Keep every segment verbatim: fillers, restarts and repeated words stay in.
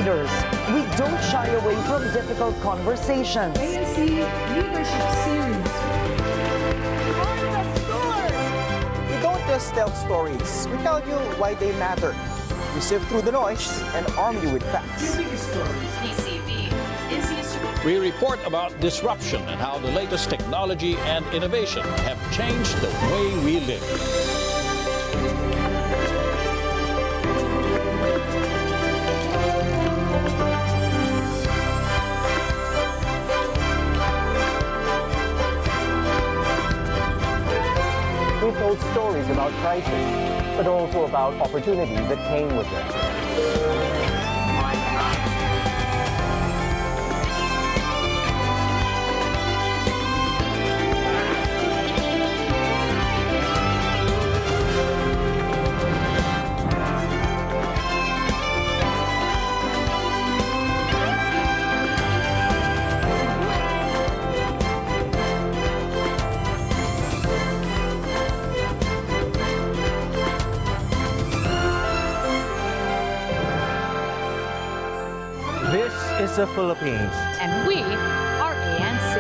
leaders. We don't shy away from difficult conversations. A N C Leadership Series. We don't just tell stories, we tell you why they matter. We sift through the noise and arm you with facts. P C V is used. We report about disruption and how the latest technology and innovation have changed the way we live. We told stories about crisis, but also about opportunities that came with them. This is the Philippines. And we are A N C.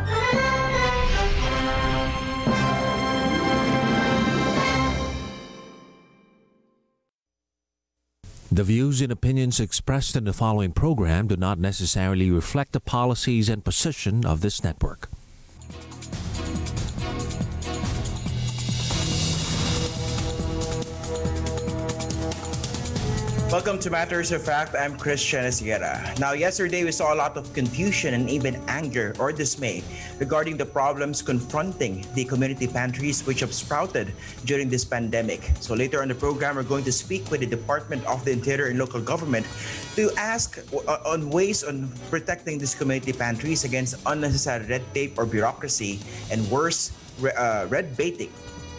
The views and opinions expressed in the following program do not necessarily reflect the policies and position of this network. Welcome to Matters of Fact. I'm Christian Sierra. Now, yesterday we saw a lot of confusion and even anger or dismay regarding the problems confronting the community pantries which have sprouted during this pandemic. So later on the program, we're going to speak with the Department of the Interior and Local Government to ask on ways on protecting these community pantries against unnecessary red tape or bureaucracy and worse, uh, red baiting.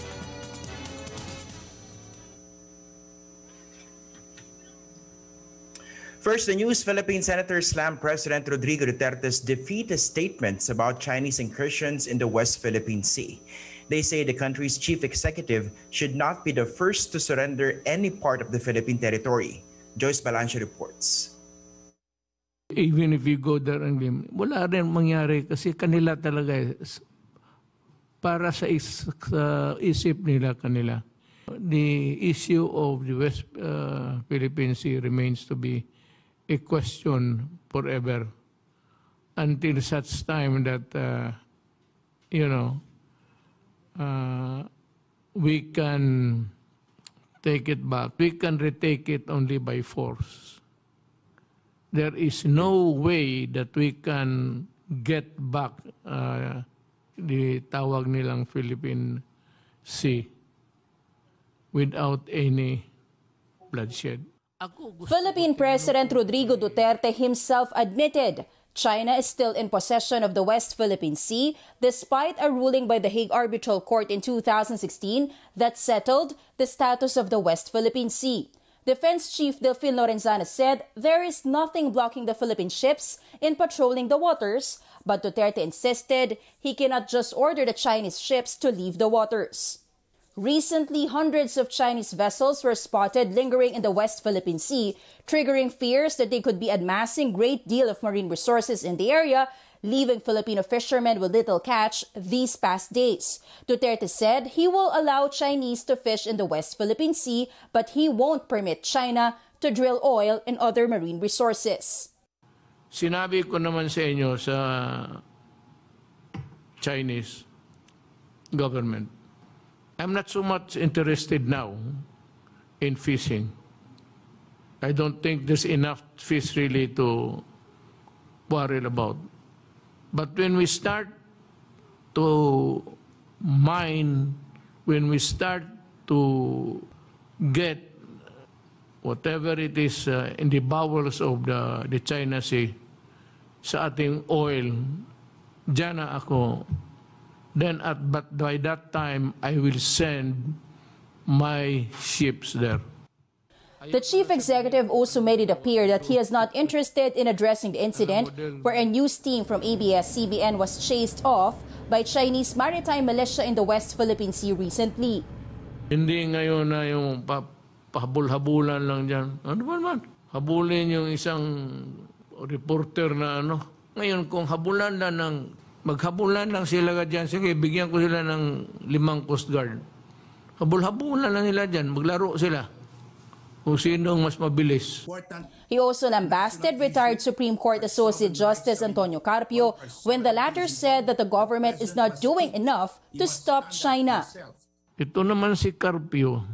First, the news. Philippine senators slammed President Rodrigo Duterte's defeatist statements about Chinese incursions in the West Philippine Sea. They say the country's chief executive should not be the first to surrender any part of the Philippine territory. Joyce Balancio reports. Even if you go there and game, wala rin mangyari kasi kanila talaga para sa, is, sa isip nila kanila. The issue of the West uh, Philippine Sea remains to be a question forever until such time that, uh, you know, uh, we can take it back. We can retake it only by force. There is no way that we can get back uh, the tawag nilang Philippine Sea without any bloodshed. Philippine President Rodrigo Duterte himself admitted China is still in possession of the West Philippine Sea despite a ruling by the Hague Arbitral Court in two thousand sixteen that settled the status of the West Philippine Sea. Defense Chief Delfin Lorenzana said there is nothing blocking the Philippine ships in patrolling the waters, but Duterte insisted he cannot just order the Chinese ships to leave the waters. Recently, hundreds of Chinese vessels were spotted lingering in the West Philippine Sea, triggering fears that they could be amassing a great deal of marine resources in the area, leaving Filipino fishermen with little catch these past days. Duterte said he will allow Chinese to fish in the West Philippine Sea, but he won't permit China to drill oil and other marine resources. Sinabi ko naman sa inyo sa Chinese government, I'm not so much interested now in fishing. I don't think there's enough fish really to worry about. But when we start to mine, when we start to get whatever it is uh, in the bowels of the, the China Sea, sa ating oil, dyan na ako. Then, at, but by that time, I will send my ships there. The chief executive also made it appear that he is not interested in addressing the incident where a news team from A B S C B N was chased off by Chinese maritime militia in the West Philippine Sea recently. Hindi ngayon na yung pa, pahabol-habulan lang dyan. Ano ba naman? habulin yung isang reporter na ano. Ngayon, kung habulan na ng, maghabulan lang sila dyan, sige, bigyan ko sila ng limang Coast Guard. Habul-habulan lang nila dyan, maglaro sila. Kung sinong mas mabilis. He also lambasted retired Supreme Court Associate Justice Antonio Carpio when the latter said that the government is not doing enough to stop China. Ito naman si Carpio.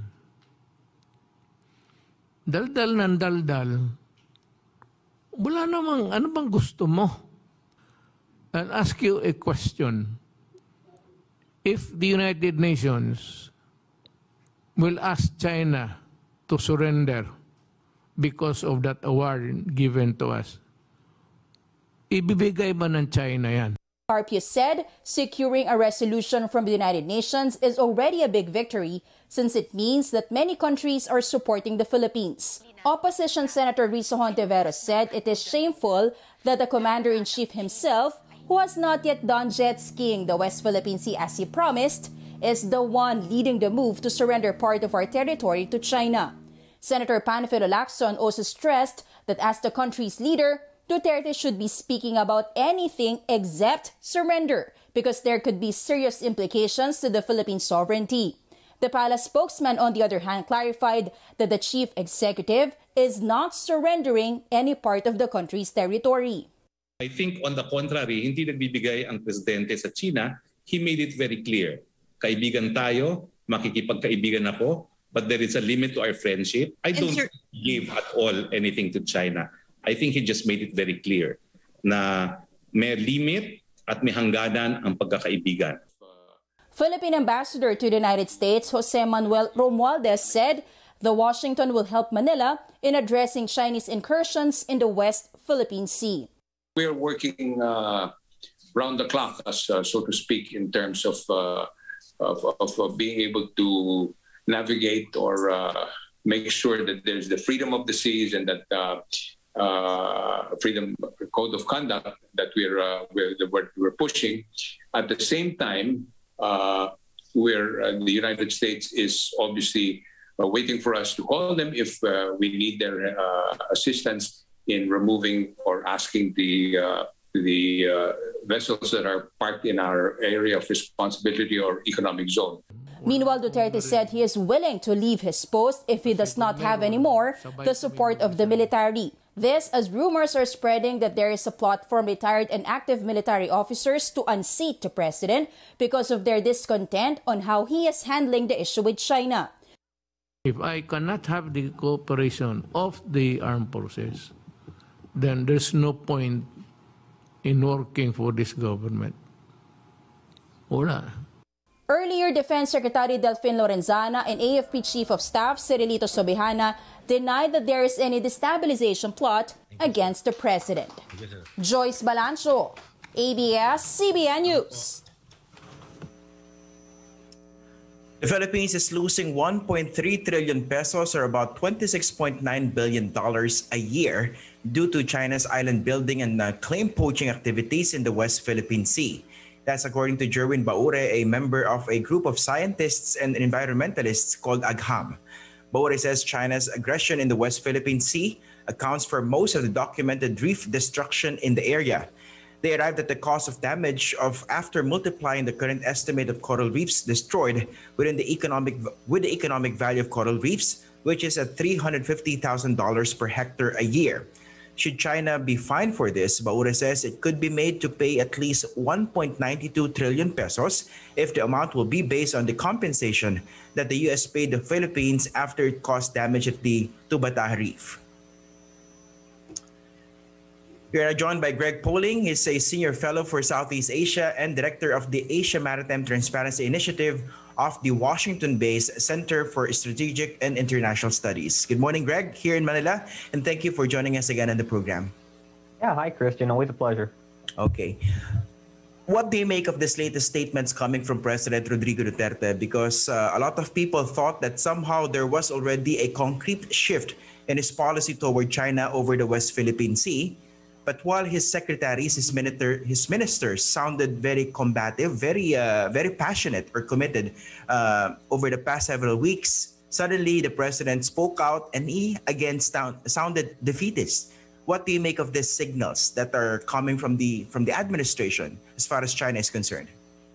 Daldal ng daldal. Wala namang, ano bang gusto mo? I'll ask you a question. If the United Nations will ask China to surrender because of that award given to us, ibibigay ba ng China yan? Carpio said securing a resolution from the United Nations is already a big victory since it means that many countries are supporting the Philippines. Opposition Senator Rizzo Hontiveros said it is shameful that the commander-in-chief himself, who has not yet done jet skiing the West Philippine Sea as he promised, is the one leading the move to surrender part of our territory to China. Senator Panfilo Lacson also stressed that as the country's leader, Duterte should be speaking about anything except surrender because there could be serious implications to the Philippine sovereignty. The palace spokesman, on the other hand, clarified that the chief executive is not surrendering any part of the country's territory. I think on the contrary, hindi nagbibigay ang presidente sa China. He made it very clear. Kaibigan tayo, makikipagkaibigan ako, but there is a limit to our friendship. I don't give at all anything to China. I think he just made it very clear na may limit at may hangganan ang pagkakaibigan. Philippine Ambassador to the United States, Jose Manuel Romualdez, said the Washington will help Manila in addressing Chinese incursions in the West Philippine Sea. We are working uh, round the clock, as, uh, so to speak, in terms of, uh, of, of, of being able to navigate or uh, make sure that there's the freedom of the seas and that uh, uh, freedom code of conduct that we're, uh, we're, we're pushing. At the same time, uh, we're, uh, the United States is obviously uh, waiting for us to call them if uh, we need their uh, assistance in removing or asking the uh, the uh, vessels that are parked in our area of responsibility or economic zone. Meanwhile, Duterte said he is willing to leave his post if he does not have anymore the support of the military. This as rumors are spreading that there is a plot from retired and active military officers to unseat the president because of their discontent on how he is handling the issue with China. If I cannot have the cooperation of the armed forces, then there's no point in working for this government. Wala. Earlier, Defense Secretary Delfin Lorenzana and A F P Chief of Staff Cirilito Sobejana denied that there is any destabilization plot against the president. Joyce Balancho, A B S C B N News. The Philippines is losing one point three trillion pesos or about twenty-six point nine billion dollars a year due to China's island building and uh, claim poaching activities in the West Philippine Sea. That's according to Jerwin Baure, a member of a group of scientists and environmentalists called AGHAM. Baure says China's aggression in the West Philippine Sea accounts for most of the documented reef destruction in the area. They arrived at the cost of damage of after multiplying the current estimate of coral reefs destroyed within the economic with the economic value of coral reefs, which is at three hundred fifty thousand dollars per hectare a year. Should China be fined for this, Baure says it could be made to pay at least one point nine two trillion pesos if the amount will be based on the compensation that the U S paid the Philippines after it caused damage at the Tubataha Reef. We are joined by Greg Poling. He's a senior fellow for Southeast Asia and director of the Asia Maritime Transparency Initiative of the Washington-based Center for Strategic and International Studies. Good morning, Greg, here in Manila, and thank you for joining us again on the program. Yeah, hi, Christian. Always a pleasure. Okay. What do you make of this latest statements coming from President Rodrigo Duterte? Because uh, a lot of people thought that somehow there was already a concrete shift in his policy toward China over the West Philippine Sea. But while his secretaries, his, minister, his ministers sounded very combative, very, uh, very passionate or committed uh, over the past several weeks, Suddenly, the president spoke out and he again sound, sounded defeatist. What do you make of these signals that are coming from the from the administration as far as China is concerned?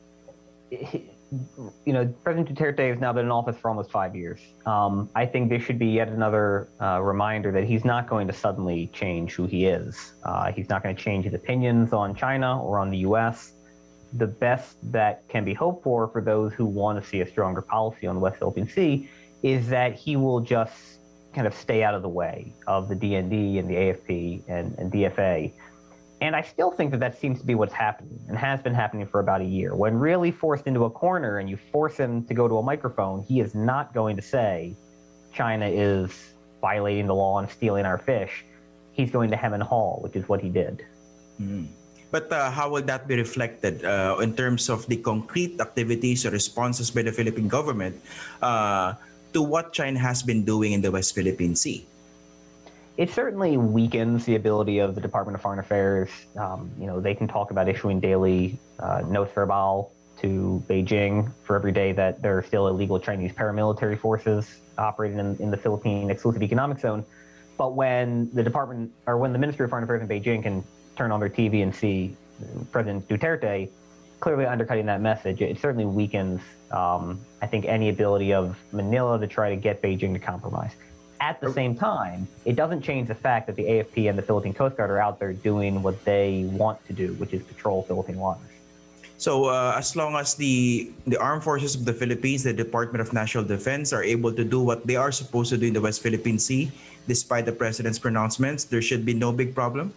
You know, President Duterte has now been in office for almost five years. Um, I think this should be yet another uh, reminder that he's not going to suddenly change who he is. Uh, he's not going to change his opinions on China or on the U S. The best that can be hoped for for those who want to see a stronger policy on the West Philippine Sea is that he will just kind of stay out of the way of the D N D and the A F P and, and D F A. And I still think that that seems to be what's happening and has been happening for about a year. When really forced into a corner and you force him to go to a microphone, he is not going to say China is violating the law and stealing our fish. He's going to hem and haw, which is what he did. Mm. But uh, how will that be reflected uh, in terms of the concrete activities or responses by the Philippine government uh, to what China has been doing in the West Philippine Sea? It certainly weakens the ability of the Department of Foreign Affairs. Um, you know, they can talk about issuing daily uh, notes verbal to Beijing for every day that there are still illegal Chinese paramilitary forces operating in, in the Philippine Exclusive Economic Zone. But when the department or when the Ministry of Foreign Affairs in Beijing can turn on their T V and see President Duterte clearly undercutting that message, it certainly weakens, um, I think, any ability of Manila to try to get Beijing to compromise. At the same time, it doesn't change the fact that the A F P and the Philippine Coast Guard are out there doing what they want to do, which is patrol Philippine waters. So uh, as long as the, the armed forces of the Philippines, the Department of National Defense, are able to do what they are supposed to do in the West Philippine Sea, despite the president's pronouncements, there should be no big problem?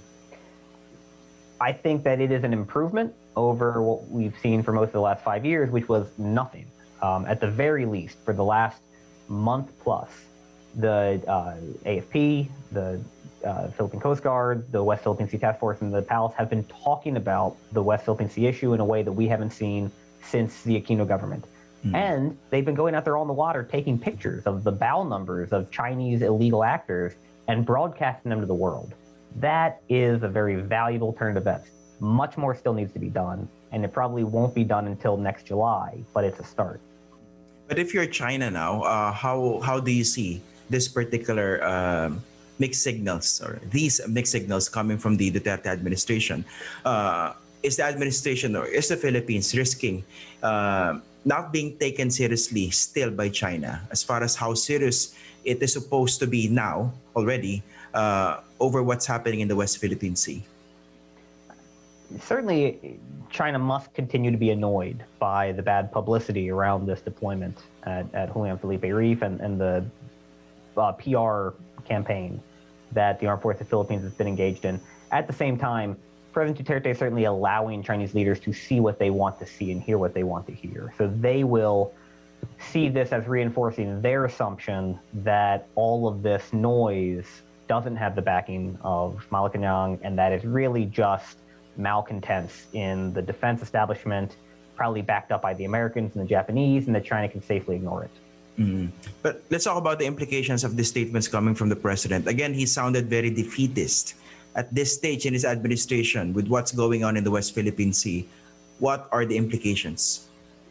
I think that it is an improvement over what we've seen for most of the last five years, which was nothing. Um, at the very least, for the last month plus, the uh, A F P, the uh, Philippine Coast Guard, the West Philippine Sea Task Force, and the Palace have been talking about the West Philippine Sea issue in a way that we haven't seen since the Aquino government. Mm. And they've been going out there on the water, taking pictures of the bow numbers of Chinese illegal actors and broadcasting them to the world. That is a very valuable turn of events. Much more still needs to be done, and it probably won't be done until next July, but it's a start. But if you're China now, uh, how how do you see this particular um, mixed signals or these mixed signals coming from the Duterte administration? Uh, is the administration or is the Philippines risking uh, not being taken seriously still by China as far as how serious it is supposed to be now already uh, over what's happening in the West Philippine Sea? Certainly, China must continue to be annoyed by the bad publicity around this deployment at, at Julian Felipe Reef and, and the uh, P R campaign that the Armed Forces of the Philippines has been engaged in. At the same time, President Duterte is certainly allowing Chinese leaders to see what they want to see and hear what they want to hear. So they will see this as reinforcing their assumption that all of this noise doesn't have the backing of Malacanang and that it's really just malcontents in the defense establishment, probably backed up by the Americans and the Japanese, and that China can safely ignore it. Mm. But let's talk about the implications of the statements coming from the president. Again, he sounded very defeatist at this stage in his administration with what's going on in the West Philippine Sea. What are the implications?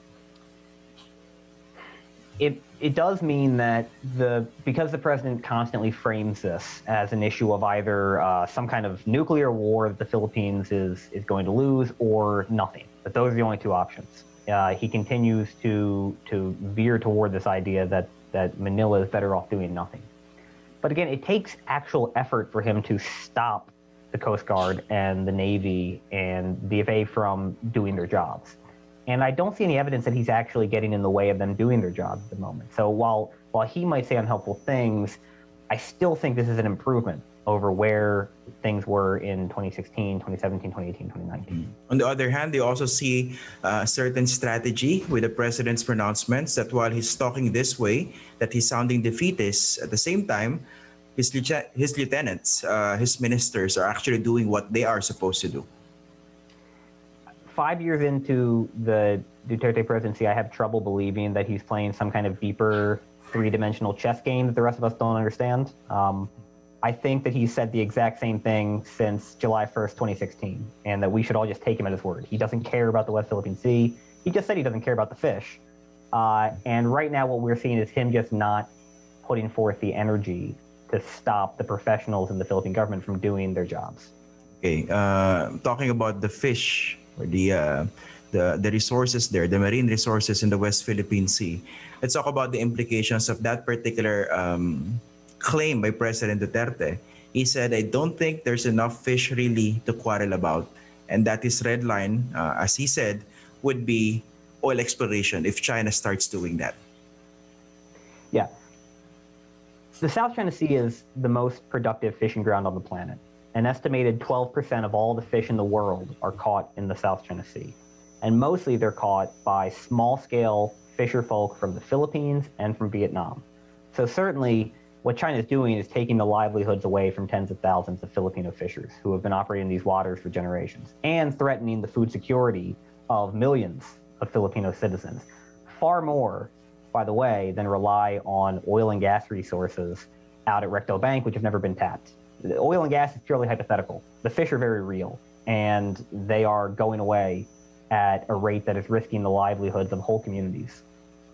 It it does mean that the because the president constantly frames this as an issue of either uh, some kind of nuclear war that the Philippines is is going to lose or nothing. But those are the only two options. Uh, he continues to to veer toward this idea that that Manila is better off doing nothing. But again, it takes actual effort for him to stop the Coast Guard and the Navy and the D F A from doing their jobs. And I don't see any evidence that he's actually getting in the way of them doing their jobs at the moment. So while while he might say unhelpful things, I still think this is an improvement over where things were in twenty sixteen, twenty seventeen, twenty eighteen, twenty nineteen. On the other hand, they also see a certain strategy with the president's pronouncements that while he's talking this way, that he's sounding defeatist, at the same time, his, his lieutenants, uh, his ministers are actually doing what they are supposed to do. Five years into the Duterte presidency, I have trouble believing that he's playing some kind of deeper three-dimensional chess game that the rest of us don't understand. Um, I think that he's said the exact same thing since July first, twenty sixteen, and that we should all just take him at his word. He doesn't care about the West Philippine Sea. He just said he doesn't care about the fish. Uh, and right now, what we're seeing is him just not putting forth the energy to stop the professionals in the Philippine government from doing their jobs. Okay, uh, talking about the fish or the, uh, the the resources there, the marine resources in the West Philippine Sea. Let's talk about the implications of that particular um, claim by President Duterte. He said, "I don't think there's enough fish really to quarrel about," and that his red line, uh, as he said, would be oil exploration if China starts doing that. Yeah. The South China Sea is the most productive fishing ground on the planet. An estimated twelve percent of all the fish in the world are caught in the South China Sea. And mostly they're caught by small-scale fisher folk from the Philippines and from Vietnam. So certainly what China is doing is taking the livelihoods away from tens of thousands of Filipino fishers who have been operating these waters for generations and threatening the food security of millions of Filipino citizens. Far more, by the way, than rely on oil and gas resources out at Recto Bank, which have never been tapped. The oil and gas is purely hypothetical. The fish are very real, and they are going away at a rate that is risking the livelihoods of whole communities.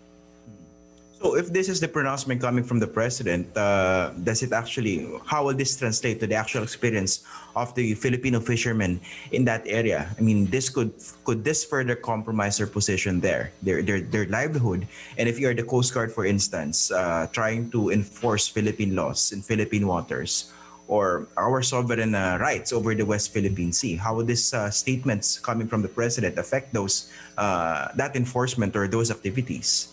So if this is the pronouncement coming from the president, uh, does it actually, how will this translate to the actual experience of the Filipino fishermen in that area? I mean, this could could this further compromise their position there, their their, their livelihood? And if you are the Coast Guard, for instance, uh, trying to enforce Philippine laws in Philippine waters or our sovereign uh, rights over the West Philippine Sea, how would these uh, statements coming from the president affect those uh, that enforcement or those activities?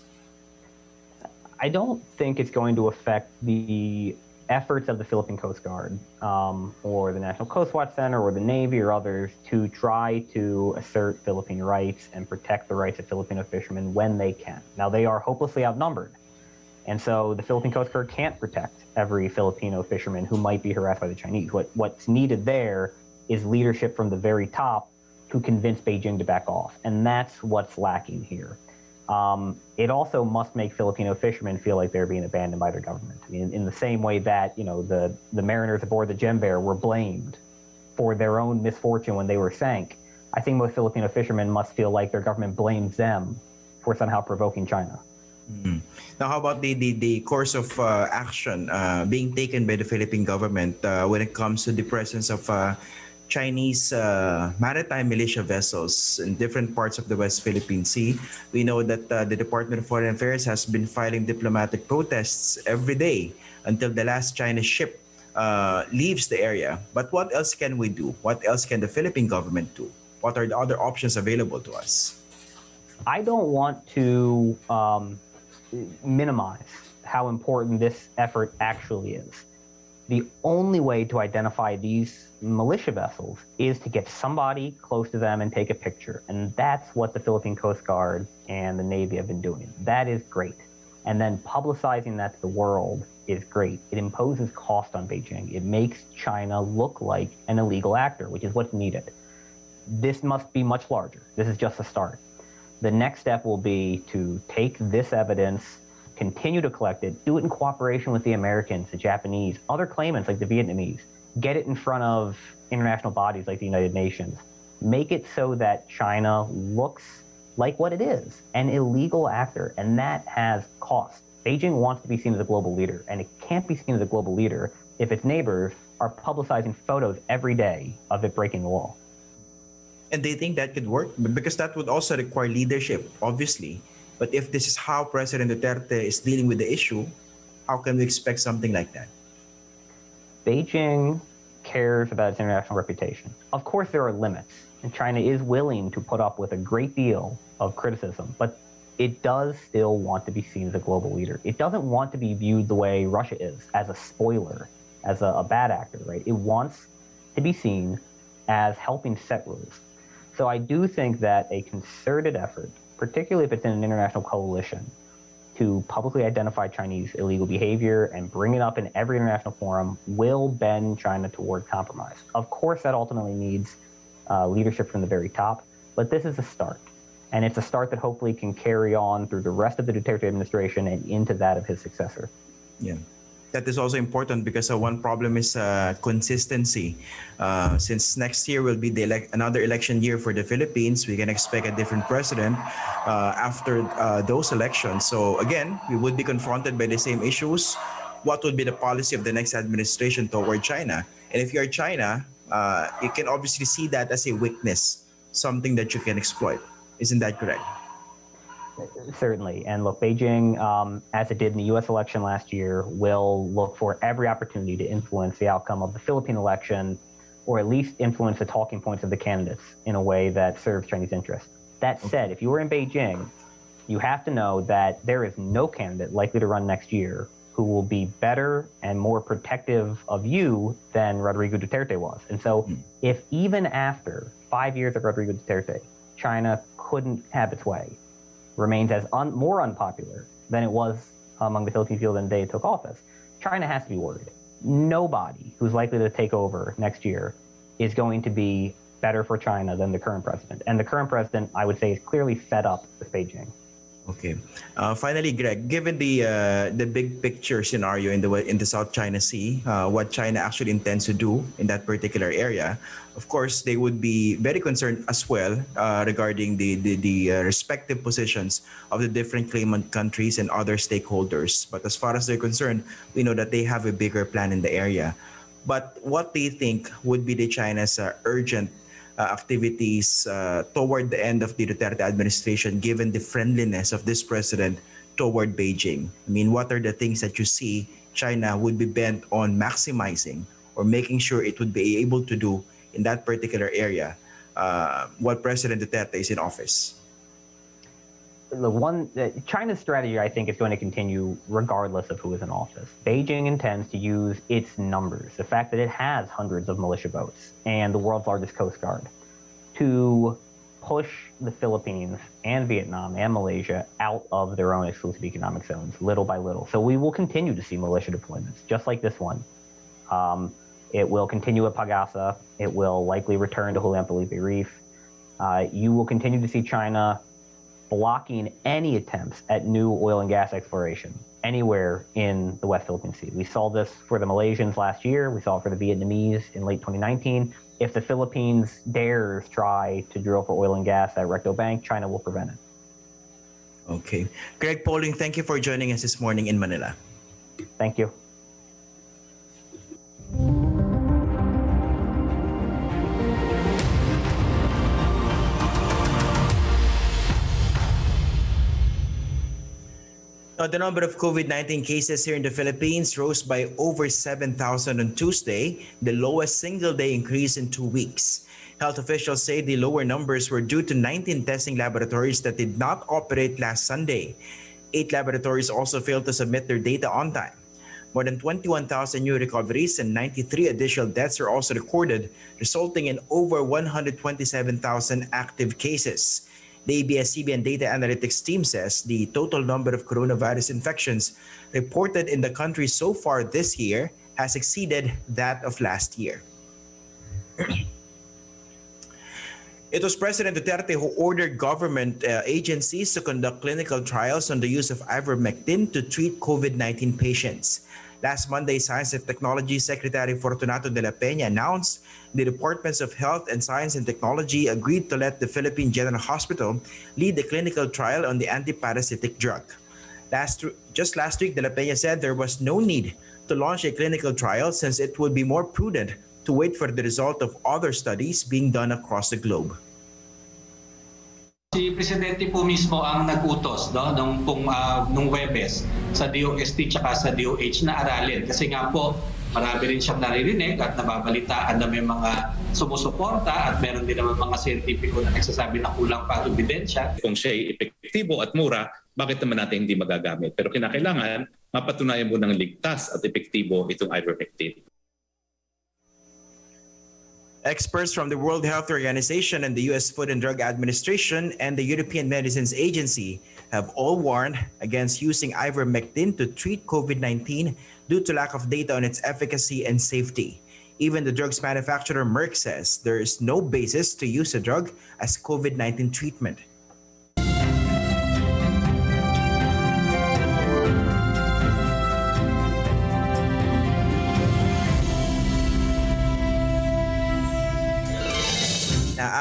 I don't think it's going to affect the efforts of the Philippine Coast Guard um, or the National Coast Watch Center or the Navy or others to try to assert Philippine rights and protect the rights of Filipino fishermen when they can. Now, they are hopelessly outnumbered. And so the Philippine Coast Guard can't protect every Filipino fisherman who might be harassed by the Chinese. What, what's needed there is leadership from the very top to convince Beijing to back off. And that's what's lacking here. Um, it also must make Filipino fishermen feel like they're being abandoned by their government. I mean, in, in the same way that, you know, the, the mariners aboard the Jember were blamed for their own misfortune when they were sank, I think most Filipino fishermen must feel like their government blames them for somehow provoking China. Mm-hmm. Now, how about the, the, the course of uh, action uh, being taken by the Philippine government uh, when it comes to the presence of uh, Chinese uh, maritime militia vessels in different parts of the West Philippine Sea? We know that uh, the Department of Foreign Affairs has been filing diplomatic protests every day until the last Chinese ship uh, leaves the area. But what else can we do? What else can the Philippine government do? What are the other options available to us? I don't want to um, minimize how important this effort actually is. The only way to identify these militia vessels is to get somebody close to them and take a picture. And that's what the Philippine Coast Guard and the Navy have been doing. That is great. And then publicizing that to the world is great. It imposes cost on Beijing. It makes China look like an illegal actor, which is what's needed. This must be much larger. This is just a start. The next step will be to take this evidence, continue to collect it, do it in cooperation with the Americans, the Japanese, other claimants like the Vietnamese, get it in front of international bodies like the United Nations, make it so that China looks like what it is, an illegal actor, and that has cost. Beijing wants to be seen as a global leader, and it can't be seen as a global leader if its neighbors are publicizing photos every day of it breaking the law. And they think that could work? Because that would also require leadership, obviously. But if this is how President Duterte is dealing with the issue, how can we expect something like that? Beijing cares about its international reputation. Of course, there are limits, and China is willing to put up with a great deal of criticism, but it does still want to be seen as a global leader. It doesn't want to be viewed the way Russia is, as a spoiler, as a, a bad actor, right? It wants to be seen as helping set rules. So I do think that a concerted effort, particularly if it's in an international coalition, to publicly identify Chinese illegal behavior and bring it up in every international forum will bend China toward compromise. Of course, that ultimately needs uh, leadership from the very top, but this is a start. And it's a start that hopefully can carry on through the rest of the Duterte administration and into that of his successor. Yeah. that is also important because uh, one problem is uh, consistency. Uh, since next year will be the elec- another election year for the Philippines, we can expect a different president uh, after uh, those elections. So again, we would be confronted by the same issues. What would be the policy of the next administration toward China? And if you're China, uh, you can obviously see that as a weakness, something that you can exploit. Isn't that correct? Certainly. And look, Beijing, um, as it did in the U S election last year, will look for every opportunity to influence the outcome of the Philippine election, or at least influence the talking points of the candidates in a way that serves Chinese interests. That said, if you were in Beijing, you have to know that there is no candidate likely to run next year who will be better and more protective of you than Rodrigo Duterte was. And so if even after five years of Rodrigo Duterte, China couldn't have its way, remains as un- more unpopular than it was among the Philippine people the day it took office, China has to be worried. Nobody who's likely to take over next year is going to be better for China than the current president. And the current president, I would say, is clearly fed up with Beijing. Okay. Uh, finally, Greg, given the uh, the big picture scenario in the in the South China Sea, uh, what China actually intends to do in that particular area, of course, they would be very concerned as well uh, regarding the the, the uh, respective positions of the different claimant countries and other stakeholders. But as far as they're concerned, we know that they have a bigger plan in the area. But what do you think would be the China's uh, urgent Uh, activities uh, toward the end of the Duterte administration, given the friendliness of this president toward Beijing? I mean, what are the things that you see China would be bent on maximizing or making sure it would be able to do in that particular area uh, while President Duterte is in office? The one, uh, China's strategy, I think, is going to continue regardless of who is in office. Beijing intends to use its numbers, the fact that it has hundreds of militia boats and the world's largest coast guard, to push the Philippines and Vietnam and Malaysia out of their own exclusive economic zones, little by little. So we will continue to see militia deployments, just like this one. Um, it will continue at Pagasa. It will likely return to Julian Felipe Reef. Uh, you will continue to see China blocking any attempts at new oil and gas exploration anywhere in the West Philippine Sea. We saw this for the Malaysians last year. We saw it for the Vietnamese in late twenty nineteen. If the Philippines dares try to drill for oil and gas at Recto Bank, China will prevent it. Okay. Greg Poling, thank you for joining us this morning in Manila. Thank you. Now, the number of COVID nineteen cases here in the Philippines rose by over seven thousand on Tuesday, the lowest single-day increase in two weeks. Health officials say the lower numbers were due to nineteen testing laboratories that did not operate last Sunday. Eight laboratories also failed to submit their data on time. More than twenty-one thousand new recoveries and ninety-three additional deaths are also recorded, resulting in over one hundred twenty-seven thousand active cases. The A B S C B N Data Analytics team says the total number of coronavirus infections reported in the country so far this year has exceeded that of last year. It was President Duterte who ordered government uh, agencies to conduct clinical trials on the use of ivermectin to treat COVID nineteen patients. Last Monday, Science and Technology Secretary Fortunato de la Peña announced the Departments of Health and Science and Technology agreed to let the Philippine General Hospital lead the clinical trial on the antiparasitic drug. Last, just last week, de la Peña said there was no need to launch a clinical trial since it would be more prudent to wait for the result of other studies being done across the globe. Si Presidente po mismo ang nag-utos no, nung, pong, uh, nung Webes sa D O S T at sa D O H na aralin. Kasi nga po, marami rin siyang naririnig at nababalitaan na may mga sumusuporta at meron din naman mga siyentipiko na nagsasabi na kulang pa ang ebidensya. Kung siya ay epektibo at mura, bakit naman natin hindi magagamit? Pero kinakailangan, mapatunayan mo ng ligtas at epektibo itong ivermectin. Experts from the World Health Organization and the U S Food and Drug Administration and the European Medicines Agency have all warned against using ivermectin to treat COVID nineteen due to lack of data on its efficacy and safety. Even the drug's manufacturer Merck says there is no basis to use the drug as COVID nineteen treatment.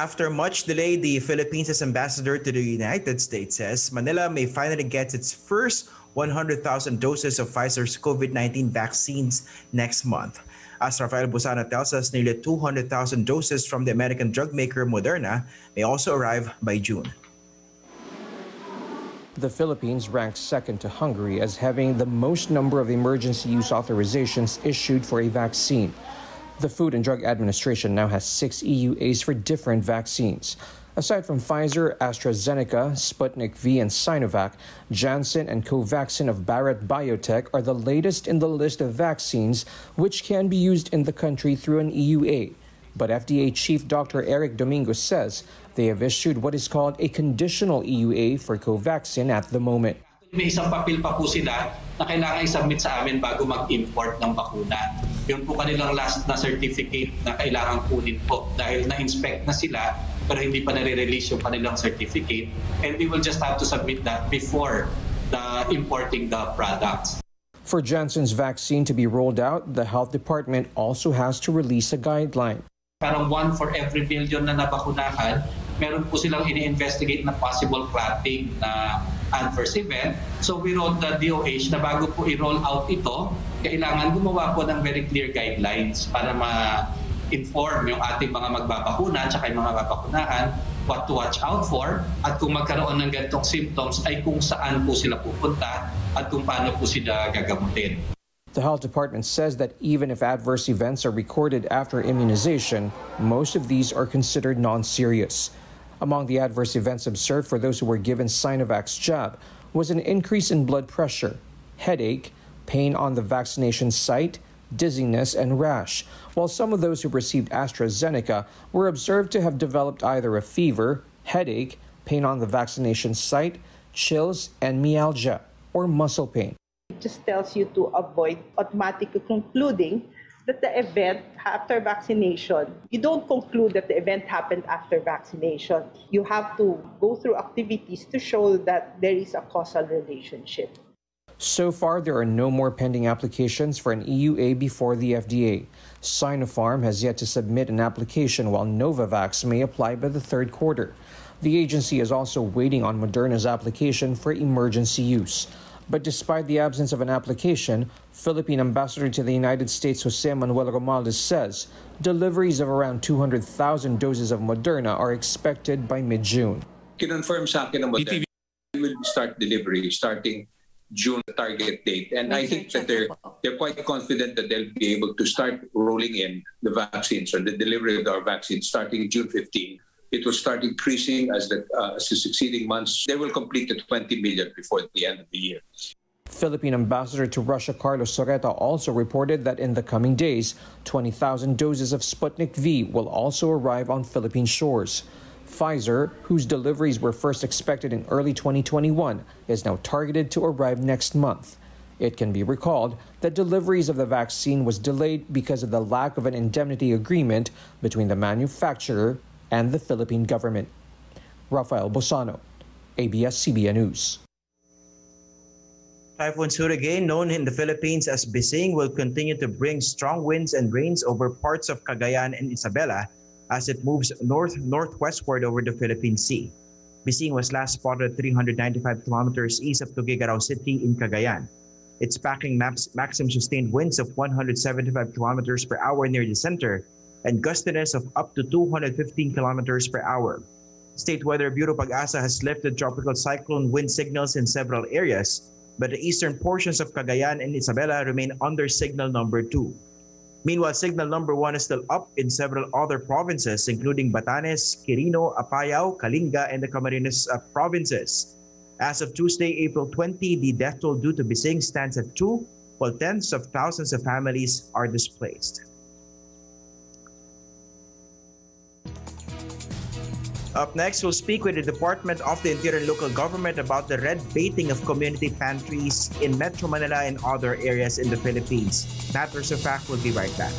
After much delay, the Philippines' ambassador to the United States says Manila may finally get its first one hundred thousand doses of Pfizer's COVID nineteen vaccines next month. As Rafael Busana tells us, nearly two hundred thousand doses from the American drug maker Moderna may also arrive by June. The Philippines ranks second to Hungary as having the most number of emergency use authorizations issued for a vaccine. The Food and Drug Administration now has six E U As for different vaccines. Aside from Pfizer, AstraZeneca, Sputnik V, and Sinovac, Janssen and Covaxin of Bharat Biotech are the latest in the list of vaccines which can be used in the country through an E U A. But F D A Chief Doctor Eric Domingo says they have issued what is called a conditional E U A for Covaxin at the moment. May isang papel pa po sila na kailangan i-submit sa amin bago mag-import ng bakuna. Yun po kanilang last na certificate na kailangan kunin po dahil na-inspect na sila pero hindi pa nare-release yung kanilang certificate, and we will just have to submit that before the importing the products. For Janssen's vaccine to be rolled out, the health department also has to release a guideline. Parang one for every billion na nabakunahan, meron po silang ini-investigate na possible clotting na adverse event. So we wrote the D O H na bago po i-roll out ito, kailangan gumawa po ng very clear guidelines para ma-inform yung ating mga magbabakuna at yung mga babakunahan what to watch out for, at kung magkaroon ng ganitong symptoms ay kung saan po sila pupunta at kung paano po sila gagamutin. The health department says that even if adverse events are recorded after immunization, most of these are considered non-serious. Among the adverse events observed for those who were given Sinovac's jab was an increase in blood pressure, headache, pain on the vaccination site, dizziness, and rash, while some of those who received AstraZeneca were observed to have developed either a fever, headache, pain on the vaccination site, chills, and myalgia, or muscle pain. It just tells you to avoid automatically concluding that the event after vaccination, you don't conclude that the event happened after vaccination. You have to go through activities to show that there is a causal relationship. So far, there are no more pending applications for an E U A before the F D A. Sinopharm has yet to submit an application, while Novavax may apply by the third quarter. The agency is also waiting on Moderna's application for emergency use. But despite the absence of an application, Philippine Ambassador to the United States Jose Manuel Romualdez says deliveries of around two hundred thousand doses of Moderna are expected by mid-June. Kinonfirm sa akin ng Moderna will start delivery starting June target date, and I think that they're they're quite confident that they'll be able to start rolling in the vaccines or the delivery of our vaccines starting June fifteenth. It will start increasing as the, uh, as the succeeding months. They will complete the twenty million before the end of the year. Philippine Ambassador to Russia Carlos Soreta also reported that in the coming days, twenty thousand doses of Sputnik V will also arrive on Philippine shores. Pfizer, whose deliveries were first expected in early twenty twenty-one, is now targeted to arrive next month. It can be recalled that deliveries of the vaccine was delayed because of the lack of an indemnity agreement between the manufacturer and the Philippine government. Rafael Bosano, A B S C B N News. Typhoon Surigay, known in the Philippines as Bising, will continue to bring strong winds and rains over parts of Cagayan and Isabela as it moves north-northwestward over the Philippine Sea. Bising was last spotted three hundred ninety-five kilometers east of Tuguegarao City in Cagayan. It's packing maps, maximum sustained winds of one hundred seventy-five kilometers per hour near the center and gustiness of up to two hundred fifteen kilometers per hour. State Weather Bureau Pag-asa has lifted tropical cyclone wind signals in several areas, but the eastern portions of Cagayan and Isabela remain under signal number two. Meanwhile, signal number one is still up in several other provinces, including Batanes, Quirino, Apayao, Kalinga, and the Camarines uh, provinces. As of Tuesday, April twentieth, the death toll due to Bising stands at two, while tens of thousands of families are displaced. Up next, we'll speak with the Department of the Interior and Local Government about the red baiting of community pantries in Metro Manila and other areas in the Philippines. Matters of Fact will be right back.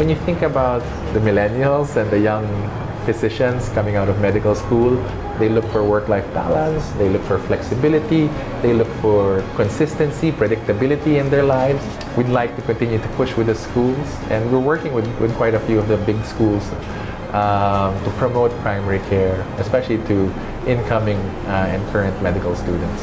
When you think about the millennials and the young physicians coming out of medical school, they look for work-life balance, they look for flexibility, they look for consistency, predictability in their lives. We'd like to continue to push with the schools, and we're working with, with quite a few of the big schools um, to promote primary care, especially to incoming uh, and current medical students.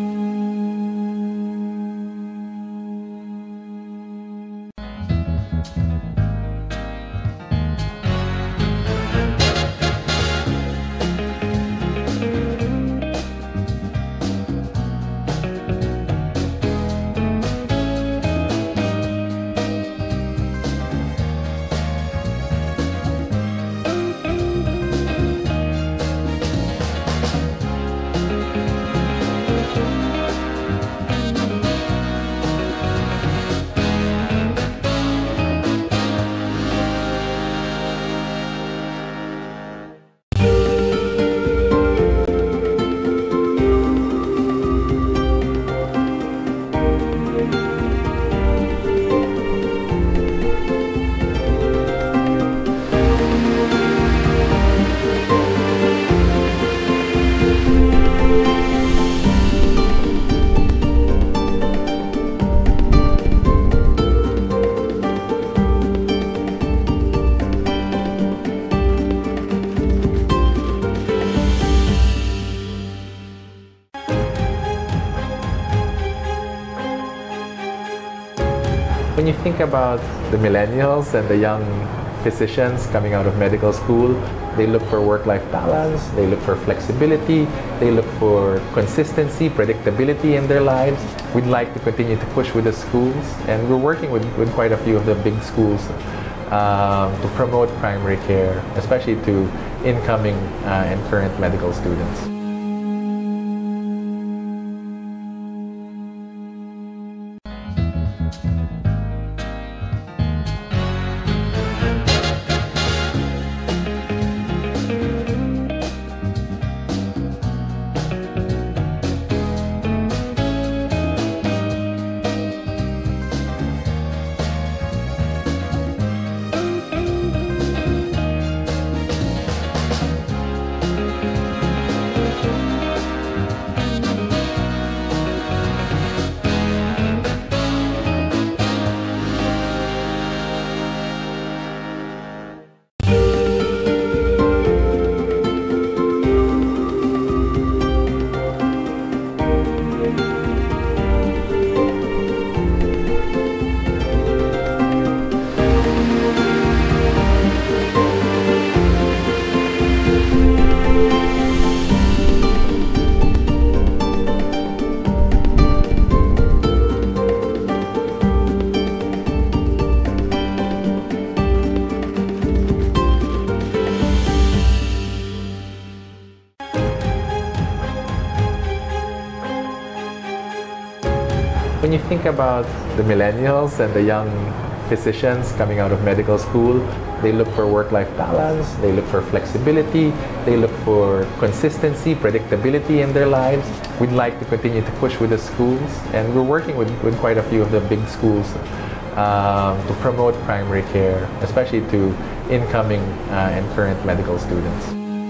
When you think about the millennials and the young physicians coming out of medical school, they look for work-life balance, they look for flexibility, they look for consistency, predictability in their lives. We'd like to continue to push with the schools, and we're working with, with quite a few of the big schools um, to promote primary care, especially to incoming uh, and current medical students. When you think about the millennials and the young physicians coming out of medical school, they look for work-life balance, they look for flexibility, they look for consistency, predictability in their lives. We'd like to continue to push with the schools, and we're working with, with quite a few of the big schools um, to promote primary care, especially to incoming uh, and current medical students.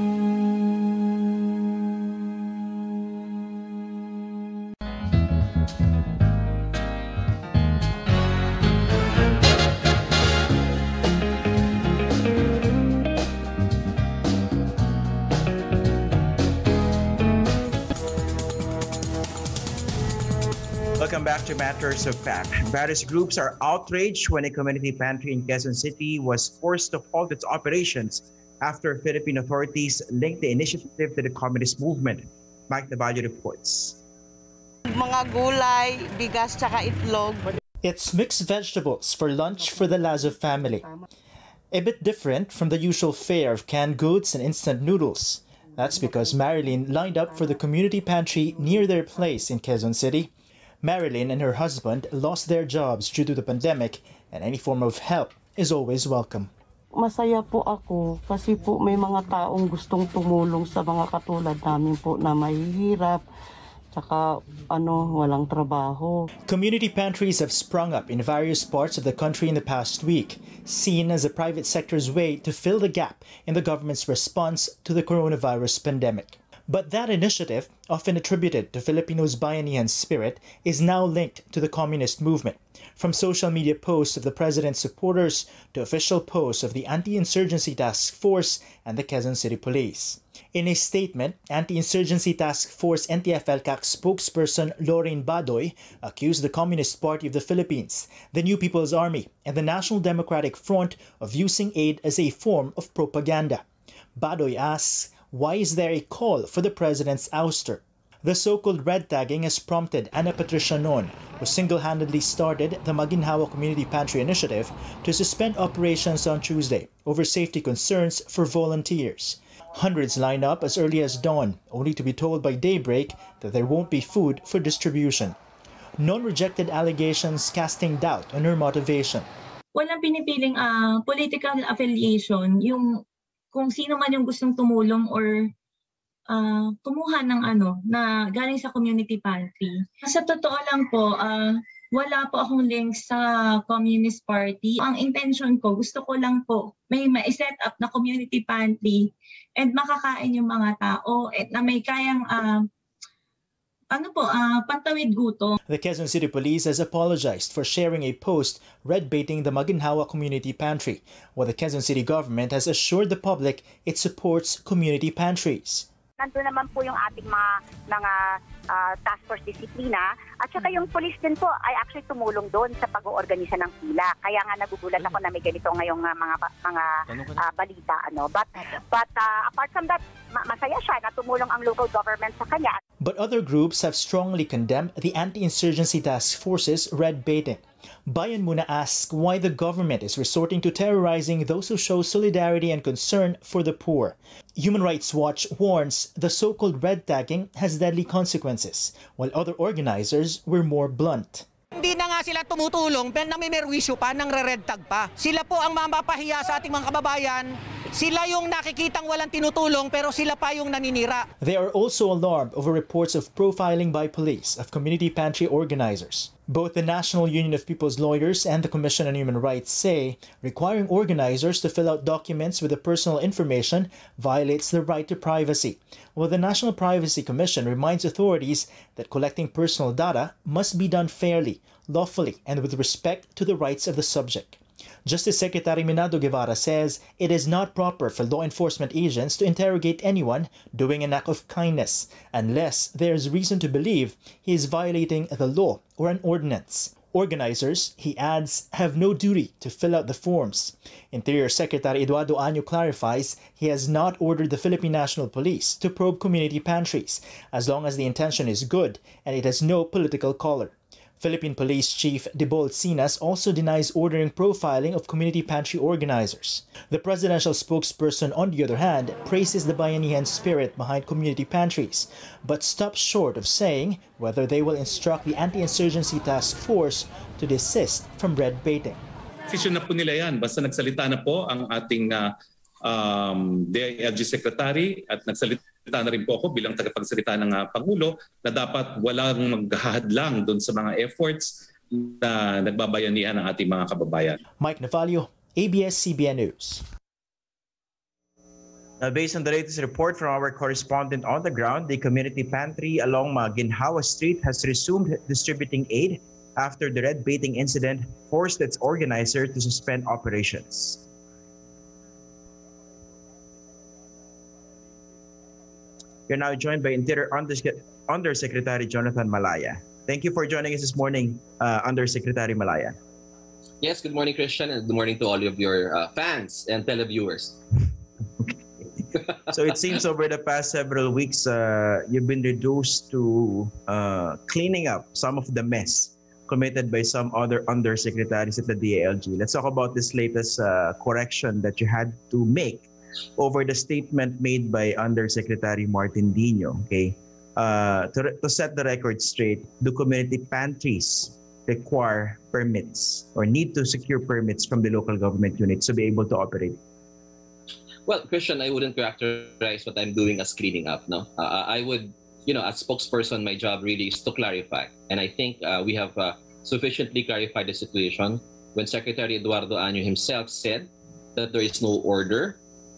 Welcome back to Matters of Fact. Various groups are outraged when a community pantry in Quezon City was forced to halt its operations after Philippine authorities linked the initiative to the communist movement. Mike Navallo reports. Mga gulay, bigas, tsaka itlog. It's mixed vegetables for lunch for the Lazo family. A bit different from the usual fare of canned goods and instant noodles. That's because Marilyn lined up for the community pantry near their place in Quezon City. Marilyn and her husband lost their jobs due to the pandemic, and any form of help is always welcome. Masaya po ako kasi po may mga taong gustong tumulong sa mga katulad namin po na mahihirap. saka ano, walang trabaho. Community pantries have sprung up in various parts of the country in the past week, seen as the private sector's way to fill the gap in the government's response to the coronavirus pandemic. But that initiative, often attributed to Filipinos' bayanihan spirit, is now linked to the communist movement, from social media posts of the president's supporters to official posts of the Anti-Insurgency Task Force and the Quezon City Police. In a statement, Anti-Insurgency Task Force N T F L C A C spokesperson Lorraine Badoy accused the Communist Party of the Philippines, the New People's Army, and the National Democratic Front of using aid as a form of propaganda. Badoy asks, why is there a call for the president's ouster? The so-called red tagging has prompted Ana Patricia Non, who single-handedly started the Maginhawa Community Pantry Initiative, to suspend operations on Tuesday over safety concerns for volunteers. Hundreds line up as early as dawn, only to be told by daybreak that there won't be food for distribution. Non rejected allegations casting doubt on her motivation. Walang pinipiling uh, political affiliation, yung kung sino man yung gustong tumulong or uh, kumuha ng ano na galing sa community pantry. Sa totoo lang po, uh, wala po akong link sa Communist Party. Ang intention ko, gusto ko lang po may ma-set up na community pantry and makakain yung mga tao at na may kayang uh, ano po, uh, pantawid gutom. The Quezon City Police has apologized for sharing a post red-baiting the Maginhawa Community Pantry, while the Quezon City government has assured the public it supports community pantries. Nandun naman po yung ating mga, mga uh, task force disiplina at saka yung police din po ay actually tumulong doon sa pag-oorganisa ng pila. Kaya nga nagugulat ako na may ganito ngayong uh, mga mga uh, balita. Ano. But, but uh, apart from that, ma- masaya siya na tumulong ang local government sa kanya. But other groups have strongly condemned the Anti-Insurgency Task Force's red baiting. Bayan Muna asks why the government is resorting to terrorizing those who show solidarity and concern for the poor. Human Rights Watch warns the so-called red tagging has deadly consequences, while other organizers were more blunt. Hindi na nga sila tumutulong, pero namimerwisyo pa, nang re-red tag pa. Sila po ang mapapahiya sa ating mga kababayan. Sila yung nakikitang walang tinutulong, pero sila pa yung naninira. They are also alarmed over reports of profiling by police of community pantry organizers. Both the National Union of People's Lawyers and the Commission on Human Rights say requiring organizers to fill out documents with the personal information violates the right to privacy, while the National Privacy Commission reminds authorities that collecting personal data must be done fairly, lawfully, and with respect to the rights of the subject. Justice Secretary Minado Guevara says it is not proper for law enforcement agents to interrogate anyone doing an act of kindness unless there is reason to believe he is violating the law or an ordinance. Organizers, he adds, have no duty to fill out the forms. Interior Secretary Eduardo Año clarifies he has not ordered the Philippine National Police to probe community pantries as long as the intention is good and it has no political color. Philippine Police Chief Dibol Sinas also denies ordering profiling of community pantry organizers. The presidential spokesperson, on the other hand, praises the bayanihan spirit behind community pantries, but stops short of saying whether they will instruct the Anti-Insurgency Task Force to desist from red baiting. Decision na po nila yan. Basta nagsalita na po ang ating uh, um, D I L G Secretary at nagsalita na rin po ako bilang tagapagsalita ng uh, Pangulo na dapat walang maghahadlang doon sa mga efforts na nagbabayanihan ng ating mga kababayan. Mike Navalio, A B S C B N News. Now, based on the latest report from our correspondent on the ground, the community pantry along Maginhawa Street has resumed distributing aid after the red baiting incident forced its organizer to suspend operations. You're now joined by Interior Undersecretary Jonathan Malaya. Thank you for joining us this morning, uh, Undersecretary Malaya. Yes, good morning, Christian, and good morning to all of your uh, fans and televiewers. So it seems over the past several weeks, uh, you've been reduced to uh, cleaning up some of the mess committed by some other undersecretaries at the D I L G. Let's talk about this latest uh, correction that you had to make over the statement made by Undersecretary Martin Dino. Okay, uh, to, to set the record straight, do community pantries require permits or need to secure permits from the local government units to be able to operate? Well, Christian, I wouldn't characterize what I'm doing as cleaning up. No, uh, I would you know, as spokesperson, my job really is to clarify. And I think uh, we have uh, sufficiently clarified the situation when Secretary Eduardo Año himself said that there is no order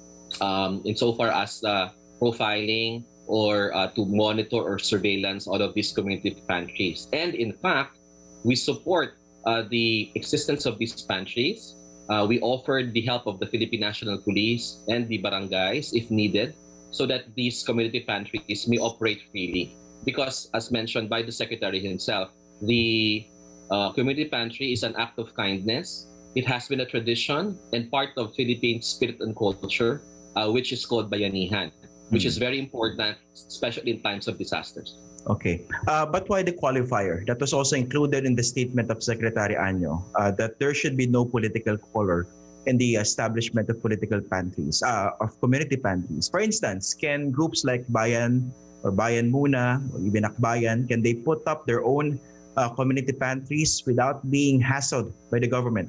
um, insofar as uh, profiling or uh, to monitor or surveillance all of these community pantries. And in fact, we support uh, the existence of these pantries. Uh, we offered the help of the Philippine National Police and the barangays if needed, so that these community pantries may operate freely. Because as mentioned by the Secretary himself, the uh, community pantry is an act of kindness. It has been a tradition and part of Philippine spirit and culture, uh, which is called bayanihan, which is very important, especially in times of disasters. Okay, uh, but why the qualifier? That was also included in the statement of Secretary Año, uh, that there should be no political color in the establishment of political pantries, uh, of community pantries. For instance, can groups like Bayan or Bayan Muna or even Akbayan, can they put up their own uh, community pantries without being hassled by the government?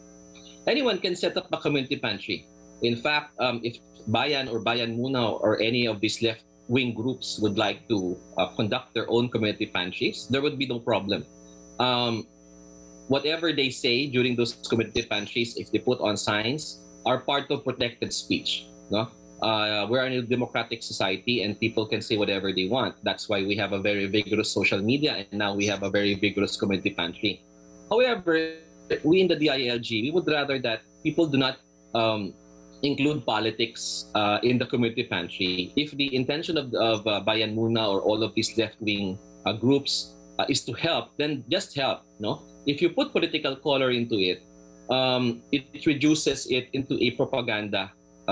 Anyone can set up a community pantry. In fact, um, if Bayan or Bayan Muna or any of these left-wing groups would like to uh, conduct their own community pantries, there would be no problem. Um, whatever they say during those community pantries, if they put on signs, are part of protected speech. No? Uh, we're in a democratic society and people can say whatever they want. That's why we have a very vigorous social media and now we have a very vigorous community pantry. However, we in the D I L G, we would rather that people do not um, include politics uh, in the community pantry. If the intention of, of uh, Bayan Muna or all of these left-wing uh, groups uh, is to help, then just help. No? If you put political color into it, um, it, it reduces it into a propaganda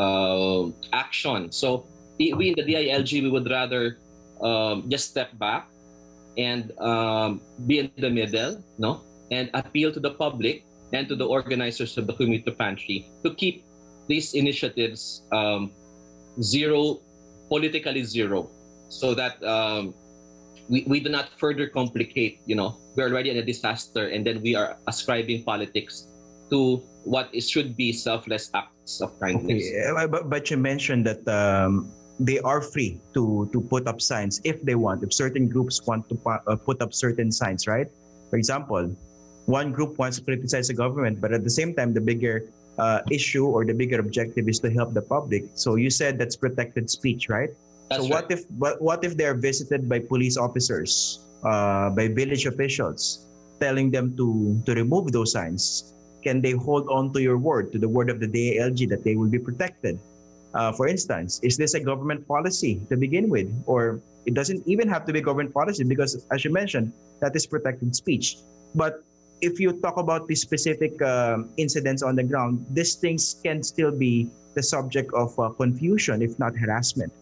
uh, action. So we in the D I L G, we would rather um, just step back and um, be in the middle, no, and appeal to the public and to the organizers of the community pantry to keep these initiatives um, zero, politically zero, so that um, we, we do not further complicate, you know, we're already in a disaster and then we are ascribing politics to what it should be selfless acts of kindness. Okay. But, but you mentioned that um, they are free to, to put up signs if they want, if certain groups want to uh, put up certain signs, right? For example, one group wants to criticize the government, but at the same time, the bigger uh, issue or the bigger objective is to help the public. So you said that's protected speech, right? That's so what right. if what, what if they're visited by police officers, uh, by village officials, telling them to, to remove those signs? Can they hold on to your word, to the word of the D I L G, that they will be protected? Uh, for instance, is this a government policy to begin with? Or it doesn't even have to be government policy because, as you mentioned, that is protected speech. But if you talk about the specific um, incidents on the ground, these things can still be the subject of uh, confusion, if not harassment.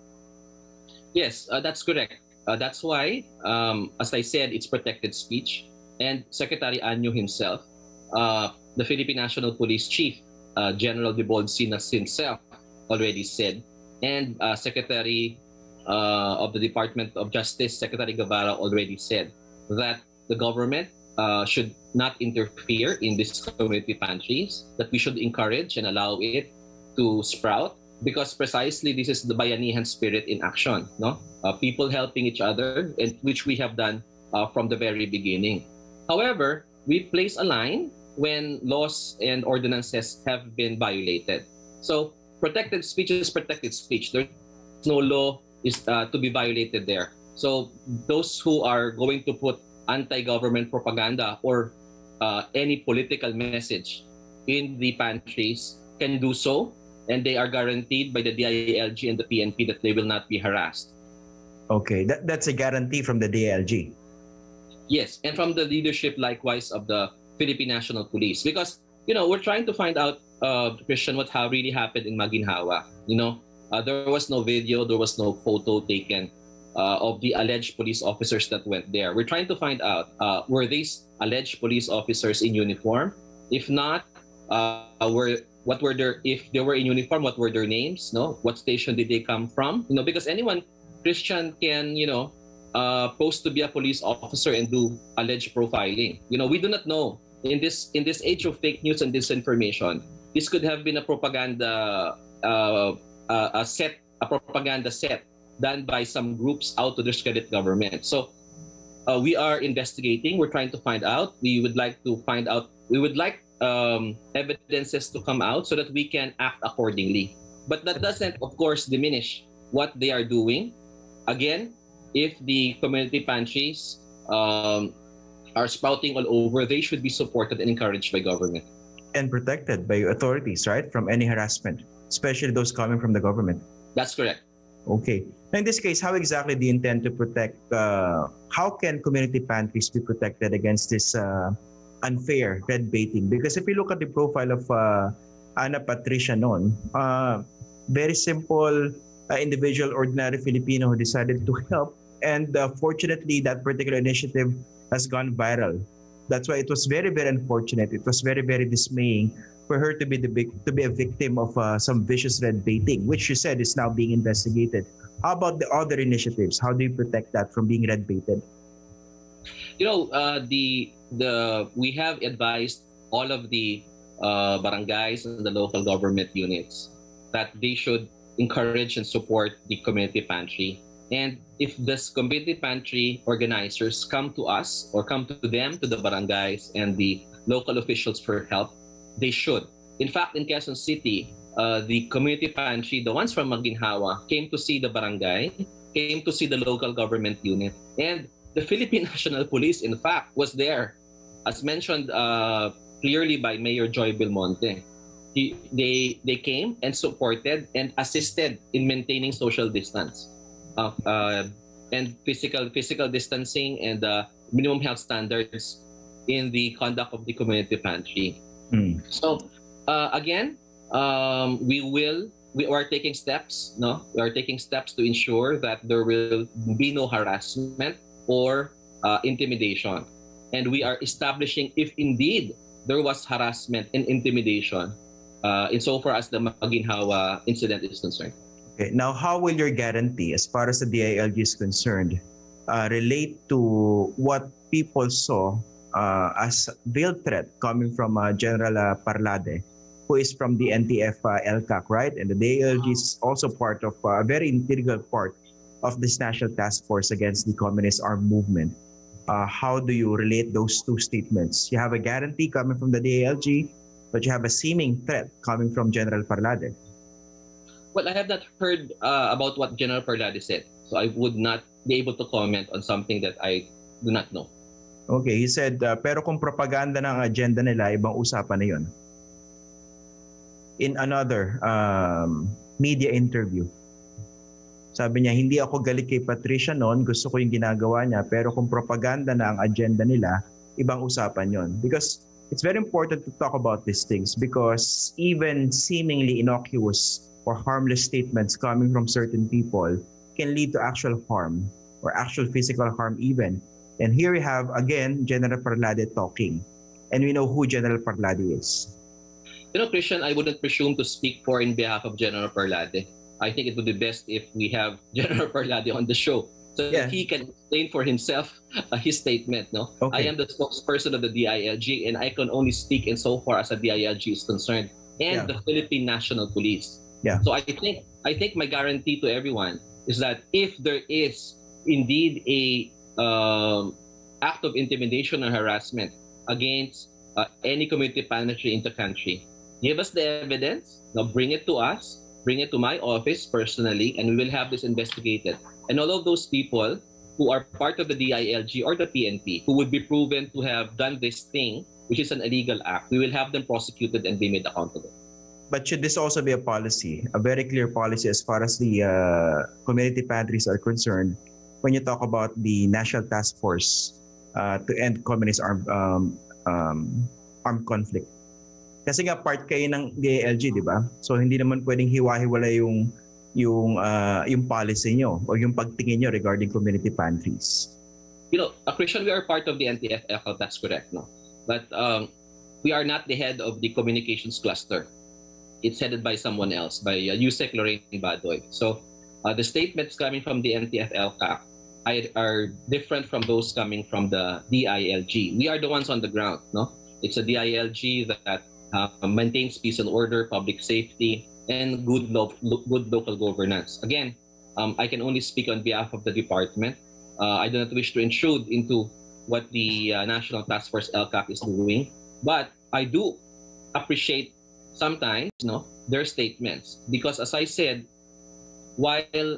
Yes, uh, that's correct. Uh, that's why, um, as I said, it's protected speech. And Secretary Año himself, uh, the Philippine National Police Chief, uh, General Debolsinas himself, already said, and uh, Secretary uh, of the Department of Justice, Secretary Guevara, already said that the government uh, should not interfere in these community pantries, that we should encourage and allow it to sprout, because precisely this is the bayanihan spirit in action, no? Uh, people helping each other, and which we have done uh, from the very beginning. However, we place a line when laws and ordinances have been violated. So protected speech is protected speech. There's no law is uh, to be violated there. So those who are going to put anti-government propaganda or uh, any political message in the pantries can do so, and they are guaranteed by the D I L G and the P N P that they will not be harassed. Okay, that, that's a guarantee from the D I L G. Yes, and from the leadership likewise of the Philippine National Police. Because, you know, we're trying to find out, uh, Christian, what ha- really happened in Maginhawa. You know, uh, there was no video, there was no photo taken uh, of the alleged police officers that went there. We're trying to find out, uh, were these alleged police officers in uniform? If not, uh, were what were their, if they were in uniform, what were their names? No, what station did they come from? You know, because anyone, Christian, can, you know, uh, pose to be a police officer and do alleged profiling. You know, we do not know. In this in this age of fake news and disinformation, this could have been a propaganda uh, uh, a set, a propaganda set done by some groups out to discredit government. So uh, we are investigating. We're trying to find out. We would like to find out. We would like um, evidences to come out so that we can act accordingly. But that doesn't, of course, diminish what they are doing. Again, if the community pantries um, are sprouting all over, they should be supported and encouraged by government. And protected by authorities, right? From any harassment, especially those coming from the government. That's correct. Okay. Now, in this case, how exactly do you intend to protect, uh, how can community pantries be protected against this uh, unfair red baiting? Because if you look at the profile of uh, Ana Patricia noon, uh, very simple uh, individual, ordinary Filipino who decided to help. And uh, fortunately, that particular initiative has gone viral. That's why it was very, very unfortunate. It was very, very dismaying for her to be the big, to be a victim of uh, some vicious red baiting, which she said is now being investigated. How about the other initiatives? How do you protect that from being red baited? You know, uh, the the we have advised all of the uh, barangays and the local government units that they should encourage and support the community pantry. And if this community pantry organizers come to us or come to them, to the barangays and the local officials for help, they should. In fact, in Quezon City, uh, the community pantry, the ones from Maginhawa, came to see the barangay, came to see the local government unit, and the Philippine National Police, in fact, was there, as mentioned uh, clearly by Mayor Joy Belmonte. He, they, they came and supported and assisted in maintaining social distance. Uh, uh, and physical physical distancing and uh, minimum health standards in the conduct of the community pantry. Mm. So uh, again, um, we will we are taking steps. No, we are taking steps to ensure that there will be no harassment or uh, intimidation, and we are establishing if indeed there was harassment and intimidation, uh, insofar as the Maginhawa incident is concerned. Okay. Now, how will your guarantee, as far as the D I L G is concerned, uh, relate to what people saw uh, as veiled threat coming from uh, General uh, Parlade, who is from the N T F uh, L C A C, right? And the D I L G is also part of uh, a very integral part of this National Task Force against the Communist Armed Movement. Uh, how do you relate those two statements? You have a guarantee coming from the D I L G, but you have a seeming threat coming from General Parlade. Well, I have not heard uh, about what General Parlade said, so I would not be able to comment on something that I do not know. Okay, he said, uh, pero kung propaganda ng agenda nila, ibang usapan na yun. In another um, media interview, sabi niya, hindi ako galit kay Patricia noon, gusto ko yung ginagawa niya, pero kung propaganda na ang agenda nila, ibang usapan yon. Because it's very important to talk about these things, because even seemingly innocuous or harmless statements coming from certain people can lead to actual harm or actual physical harm even. And here we have, again, General Parlade talking. And we know who General Parlade is. You know, Christian, I wouldn't presume to speak for in behalf of General Parlade. I think it would be best if we have General Parlade on the show so yeah. that he can explain for himself uh, his statement. No, okay. I am the spokesperson of the D I L G, and I can only speak insofar as the D I L G is concerned, and yeah. the Philippine National Police. Yeah. So I think I think my guarantee to everyone is that if there is indeed a um, act of intimidation or harassment against uh, any community pantry in the country, give us the evidence. Now bring it to us, bring it to my office personally, and we will have this investigated. And all of those people who are part of the D I L G or the P N P who would be proven to have done this thing, which is an illegal act, we will have them prosecuted and be made accountable. But should this also be a policy, a very clear policy as far as the uh, community pantries are concerned, when you talk about the National Task Force uh, to end communist armed um, um, armed conflict? Kasi nga part kayo ng D I L G, di ba? So hindi naman pwedeng hiwa-hiwala yung yung uh, yung policy nyo o yung pagtingin nyo regarding community pantries. You know, uh, Christian, we are part of the N T F L, that's correct, no? But um, we are not the head of the communications cluster. It's headed by someone else, by uh, Yusek Lorraine Badoy. So uh, the statements coming from the N T F L C A C are different from those coming from the D I L G. We are the ones on the ground, no? It's a D I L G that uh, maintains peace and order, public safety, and good, lo good local governance. Again, Um, I can only speak on behalf of the department. Uh, I do not wish to intrude into what the uh, National Task Force L C A C is doing, but I do appreciate sometimes, you know, their statements, because as I said, while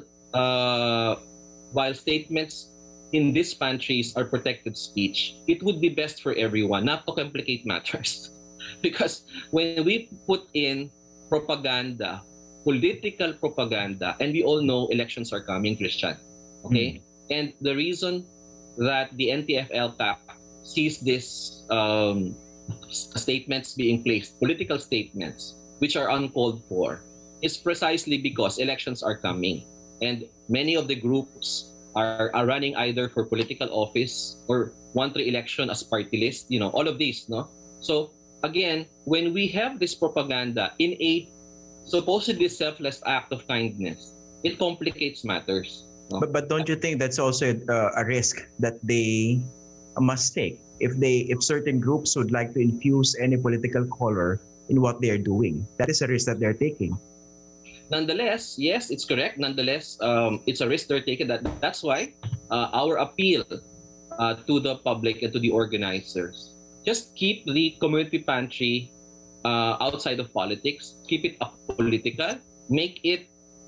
uh, while statements in these pantries are protected speech, it would be best for everyone not to complicate matters. Because when we put in propaganda, political propaganda, and we all know elections are coming, Christian, okay? Mm. And the reason that the N T F L C A C sees this um, statements being placed, political statements, which are uncalled for, is precisely because elections are coming. And many of the groups are, are running either for political office or want re-election as party list, you know, all of these, no? So again, when we have this propaganda in a supposedly selfless act of kindness, it complicates matters. No? But but don't you think that's also uh, a risk that they must take if they if certain groups would like to infuse any political color in what they are doing? That is a risk that they're taking. Nonetheless, yes, it's correct. Nonetheless, um, it's a risk they're taking. That that's why uh, our appeal uh, to the public and to the organizers: just keep the community pantry uh, outside of politics. Keep it apolitical. Make it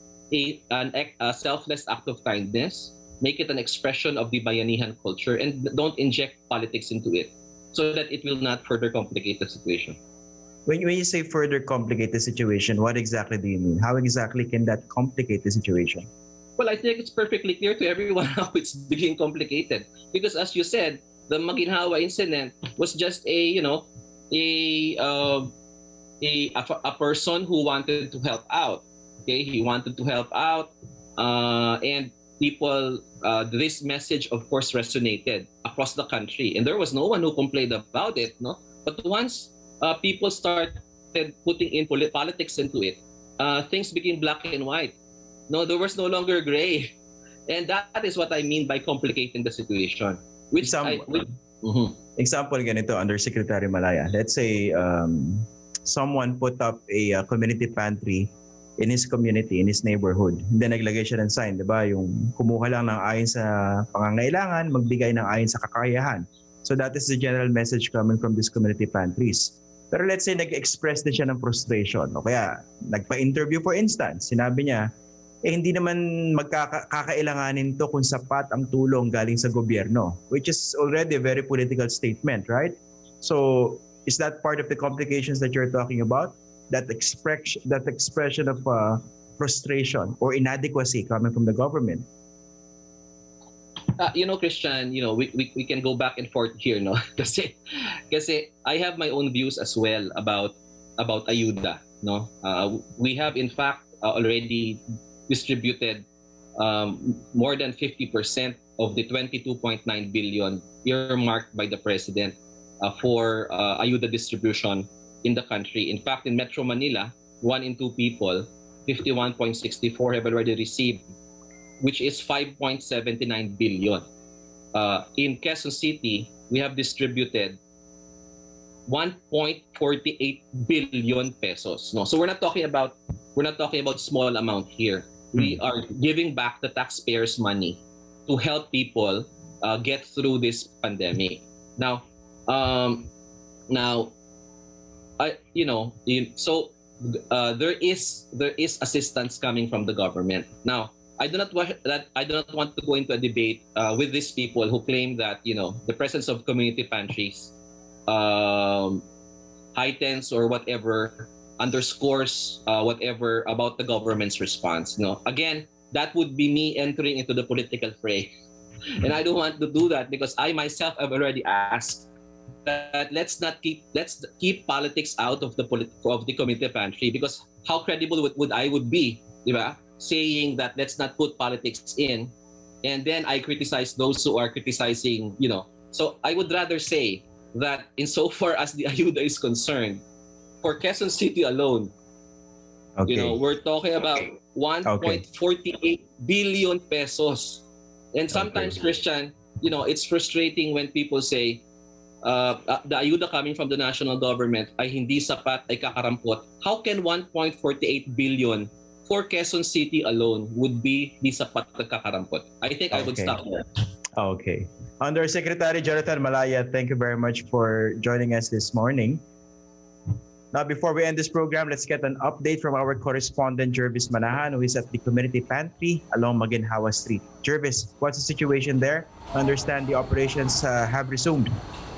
a an a selfless act of kindness. Make it an expression of the Bayanihan culture, and don't inject politics into it, so that it will not further complicate the situation. When, when you say further complicate the situation, what exactly do you mean? How exactly can that complicate the situation? Well, I think it's perfectly clear to everyone how it's being complicated. Because as you said, the Maginhawa incident was just a, you know, a, uh, a, a person who wanted to help out. Okay, he wanted to help out, uh, and people, uh, this message, of course, resonated across the country. And there was no one who complained about it, no? But once Uh, people started putting in polit politics into it, uh, things became black and white. No, there was no longer gray. And that is what I mean by complicating the situation. Which example, I, which, mm-hmm. example ganito, Undersecretary Malaya. Let's say um, someone put up a uh, community pantry in his community, in his neighborhood. And then naglagay siya ng sign, di ba? Yung kumuha lang ng ayon sa pangangailangan, magbigay ng ayon sa kakayahan. So that is the general message coming from these community pantries. Pero let's say nag-express din siya ng frustration o kaya nagpa-interview for instance, sinabi niya, eh hindi naman magkakailanganin to kung sapat ang tulong galing sa gobyerno, which is already a very political statement, right? So is that part of the complications that you're talking about? That expression, that expression of uh, frustration or inadequacy coming from the government? Uh, you know, Christian, you know, we, we, we can go back and forth here, no? Kasi, kasi I have my own views as well about about ayuda, no? Uh, we have, in fact, uh, already distributed um, more than fifty percent of the twenty-two point nine billion earmarked by the President uh, for uh, ayuda distribution in the country. In fact, in Metro Manila, one in two people, fifty-one point six four have already received, which is five point seven nine billion. Uh, in Quezon City, we have distributed one point four eight billion pesos. No, so we're not talking about we're not talking about small amount here. We are giving back the taxpayers' money to help people uh, get through this pandemic. Now, um, now, I you know, so uh, there is there is assistance coming from the government now. I do not want that. I do not want to go into a debate uh, with these people who claim that you know the presence of community pantries um, heightens or whatever underscores uh, whatever about the government's response. No, again, that would be me entering into the political fray, and I don't want to do that because I myself have already asked that let's not keep let's keep politics out of the polit- of the community pantry because how credible would, would I would be, diba? Saying that let's not put politics in, and then I criticize those who are criticizing, you know. So I would rather say that insofar as the ayuda is concerned, for Quezon City alone, okay. you know, we're talking about one point four eight billion pesos. And sometimes, okay. Christian, you know, it's frustrating when people say, uh, uh, the ayuda coming from the national government ay hindi sapat, ay kakarampot. How can one point four eight billion for Quezon City alone would be di sapat na kakarampot. I think I would Okay. stop there. Okay. Undersecretary Jonathan Malaya, thank you very much for joining us this morning. Now, before we end this program, let's get an update from our correspondent, Jervis Manahan, who is at the community pantry along Maginhawa Street. Jervis, what's the situation there? I understand the operations uh, have resumed.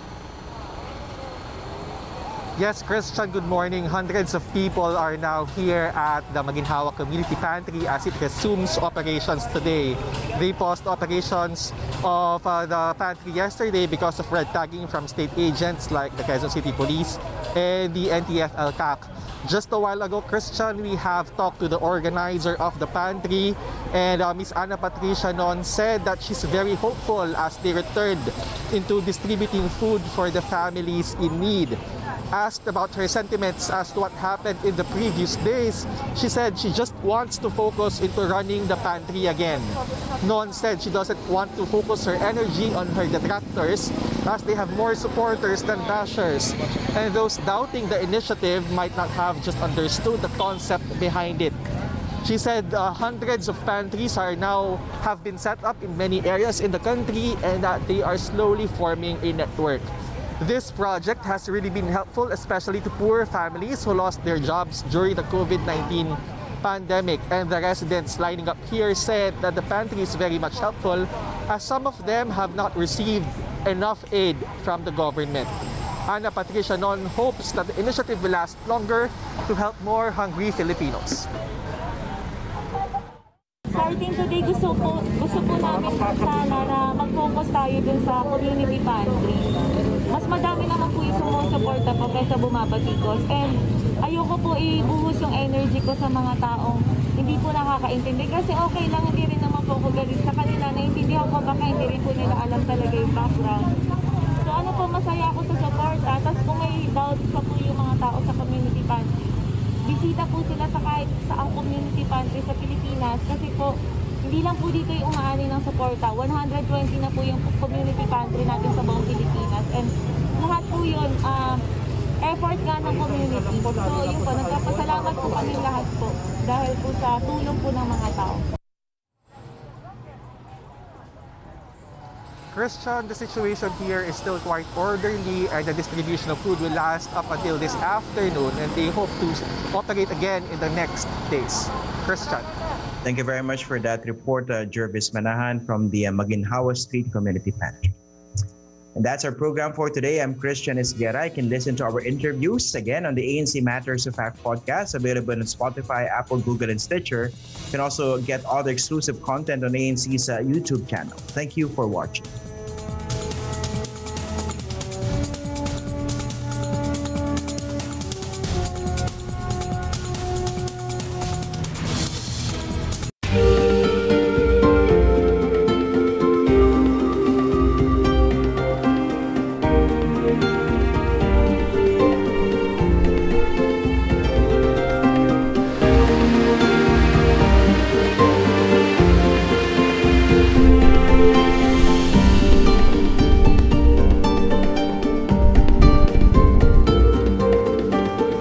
Yes, Christian, good morning. Hundreds of people are now here at the Maginhawa Community Pantry as it resumes operations today. They paused operations of uh, the pantry yesterday because of red tagging from state agents like the Quezon City Police and the N T F L C A C. Just a while ago, Christian, we have talked to the organizer of the pantry, and uh, Miss Ana Patricia Non said that she's very hopeful as they returned into distributing food for the families in need. Asked about her sentiments as to what happened in the previous days, she said she just wants to focus into running the pantry again. Non said she doesn't want to focus her energy on her detractors as they have more supporters than bashers, and those doubting the initiative might not have just understood the concept behind it. She said uh, hundreds of pantries are now have been set up in many areas in the country and that they are slowly forming a network. This project has really been helpful, especially to poor families who lost their jobs during the COVID nineteen pandemic. And the residents lining up here said that the pantry is very much helpful as some of them have not received enough aid from the government. Ana Patricia Non hopes that the initiative will last longer to help more hungry Filipinos. Starting today, gusto po, gusto po namin sana na mag-focus tayo dun sa community pantry. Mas madami naman po yung sumusuporta po kaysa bumabatikos. And ayoko po ibuhos yung energy ko sa mga taong hindi po nakakaintindi. Kasi okay lang, hindi rin naman po ako galit sa kanila. Naintindihan ko baka hindi rin po nila alam talaga yung background. So ano po, masaya ako sa suporta. Tapos kung may doubts pa po yung mga tao sa community pantry, bisita po sila sa kahit saang community pantry sa Pilipinas kasi po hindi lang po dito yung umaani ng suporta. one hundred twenty na po yung community pantry natin sa buong Pilipinas and lahat po yun uh, effort nga ng community. So yun po, nagpapasalamat po kami lahat po dahil po sa tulong po ng mga tao. Christian, the situation here is still quite orderly and the distribution of food will last up until this afternoon and they hope to operate again in the next days. Christian. Thank you very much for that report, uh, Jervis Manahan from the uh, Maginhawa Street Community Pantry. And that's our program for today. I'm Christian Esguerra. You can listen to our interviews again on the A N C Matters of Fact podcast, available on Spotify, Apple, Google, and Stitcher. You can also get other exclusive content on A N C's uh, YouTube channel. Thank you for watching.